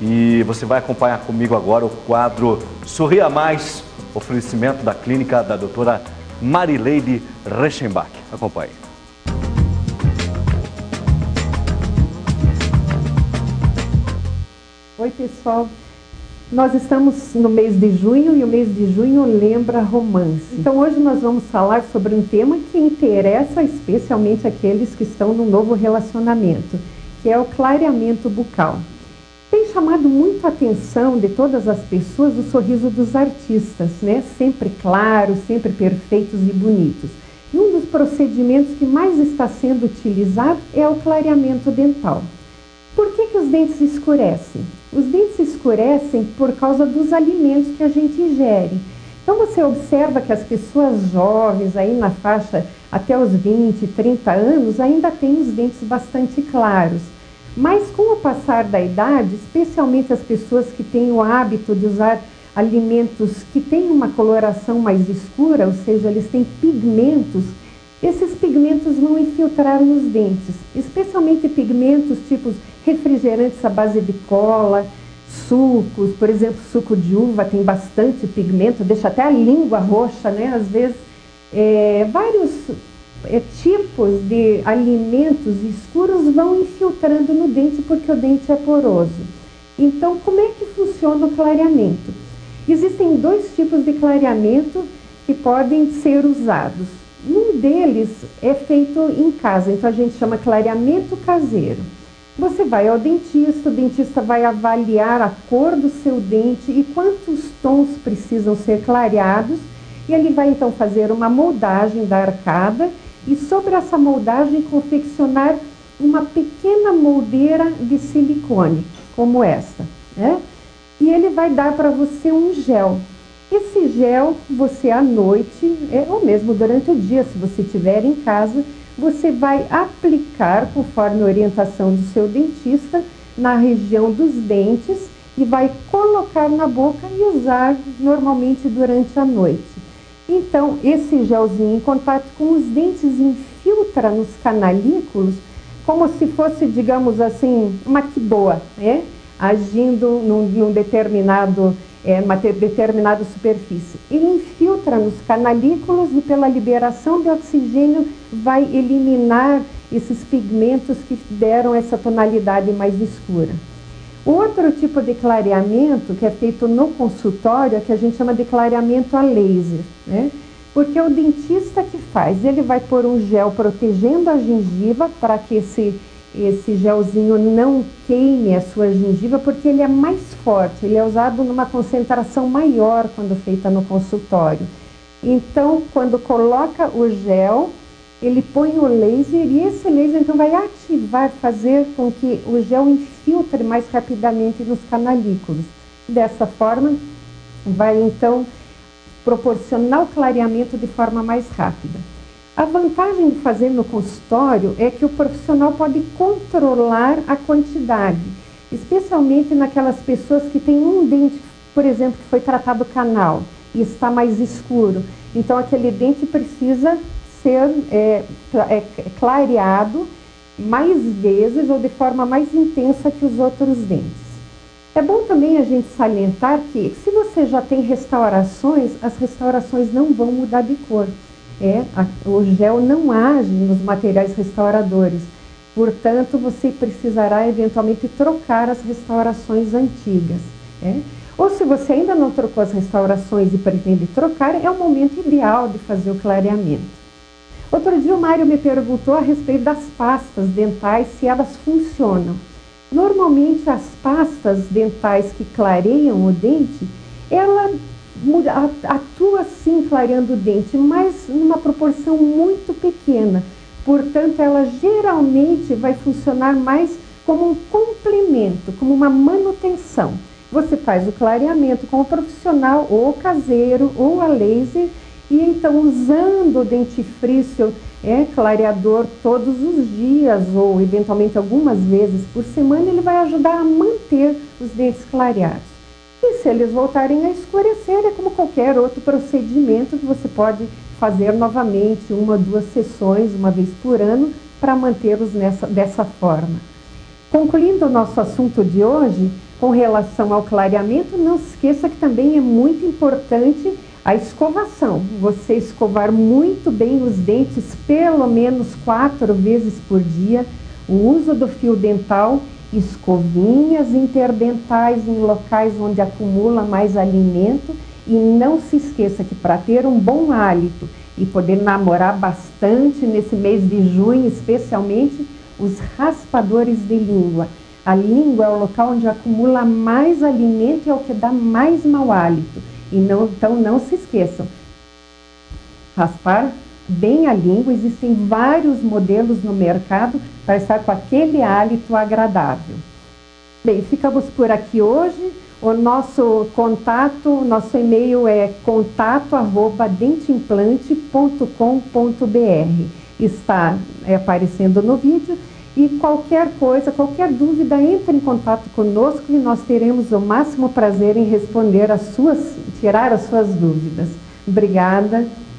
e você vai acompanhar comigo agora o quadro Sorria Mais, oferecimento da clínica da doutora Marileide Reichenbach. Acompanhe. Oi, pessoal. Nós estamos no mês de junho e o mês de junho lembra romance. Então hoje nós vamos falar sobre um tema que interessa especialmente aqueles que estão num novo relacionamento, que é o clareamento bucal. Tem chamado muito a atenção de todas as pessoas o sorriso dos artistas, né? Sempre claros, sempre perfeitos e bonitos. E um dos procedimentos que mais está sendo utilizado é o clareamento dental. Por que os dentes escurecem? Os dentes escurecem por causa dos alimentos que a gente ingere. Então você observa que as pessoas jovens, aí na faixa até os 20, 30 anos, ainda têm os dentes bastante claros. Mas com o passar da idade, especialmente as pessoas que têm o hábito de usar alimentos que têm uma coloração mais escura, ou seja, eles têm pigmentos, esses pigmentos vão infiltrar nos dentes, especialmente pigmentos tipo refrigerantes à base de cola, sucos, por exemplo, suco de uva tem bastante pigmento, deixa até a língua roxa, né? Às vezes, vários tipos de alimentos escuros vão infiltrando no dente porque o dente é poroso. Então, como é que funciona o clareamento? Existem dois tipos de clareamento que podem ser usados. Um deles é feito em casa, então a gente chama clareamento caseiro. Você vai ao dentista, o dentista vai avaliar a cor do seu dente e quantos tons precisam ser clareados, e ele vai então fazer uma moldagem da arcada e sobre essa moldagem confeccionar uma pequena moldeira de silicone, como esta, né? E ele vai dar para você um gel. Esse gel, você à noite, ou mesmo durante o dia, se você estiver em casa, você vai aplicar, conforme a orientação do seu dentista, na região dos dentes e vai colocar na boca e usar normalmente durante a noite. Então, esse gelzinho em contato com os dentes infiltra nos canalículos como se fosse, digamos assim, uma quiboa, né? Agindo num determinada superfície. Ele infiltra nos canalículos e pela liberação de oxigênio vai eliminar esses pigmentos que deram essa tonalidade mais escura. Outro tipo de clareamento que é feito no consultório é que a gente chama de clareamento a laser, né? Porque o dentista que faz, ele vai pôr um gel protegendo a gengiva para que esse gelzinho não queime a sua gengiva, porque ele é mais forte, ele é usado numa concentração maior quando feita no consultório. Então, quando coloca o gel, ele põe o laser e esse laser então vai ativar, fazer com que o gel infiltre mais rapidamente nos canalículos. Dessa forma, vai então proporcionar o clareamento de forma mais rápida. A vantagem de fazer no consultório é que o profissional pode controlar a quantidade, especialmente naquelas pessoas que têm um dente, por exemplo, que foi tratado canal e está mais escuro. Então, aquele dente precisa ser clareado mais vezes ou de forma mais intensa que os outros dentes. É bom também a gente salientar que, se você já tem restaurações, as restaurações não vão mudar de cor. O gel não age nos materiais restauradores, portanto você precisará eventualmente trocar as restaurações antigas. Ou se você ainda não trocou as restaurações e pretende trocar, é o momento ideal de fazer o clareamento. Outro dia o Mário me perguntou a respeito das pastas dentais, se elas funcionam. Normalmente as pastas dentais que clareiam o dente, ela atua sim clareando o dente, mas numa proporção muito pequena. Portanto, ela geralmente vai funcionar mais como um complemento, como uma manutenção. Você faz o clareamento com o profissional, ou caseiro, ou a laser, e então usando o dentifrício clareador todos os dias, ou eventualmente algumas vezes por semana, ele vai ajudar a manter os dentes clareados. E se eles voltarem a escurecer, é como qualquer outro procedimento que você pode fazer novamente, 1 ou 2 sessões, uma vez por ano, para mantê-los dessa forma. Concluindo o nosso assunto de hoje, Com relação ao clareamento, não se esqueça que também é muito importante a escovação. Você escovar muito bem os dentes, pelo menos 4 vezes por dia. O uso do fio dental, escovinhas interdentais em locais onde acumula mais alimento. E não se esqueça que para ter um bom hálito e poder namorar bastante nesse mês de junho, especialmente os raspadores de língua. A língua é o local onde acumula mais alimento e é o que dá mais mau hálito. Então não se esqueçam, raspar bem a língua. Existem vários modelos no mercado para estar com aquele hálito agradável. Bem, ficamos por aqui hoje. O nosso contato, nosso e-mail é contato@denteimplante.com.br. Está aparecendo no vídeo. E qualquer coisa, qualquer dúvida, entre em contato conosco e nós teremos o máximo prazer em responder tirar as suas dúvidas. Obrigada.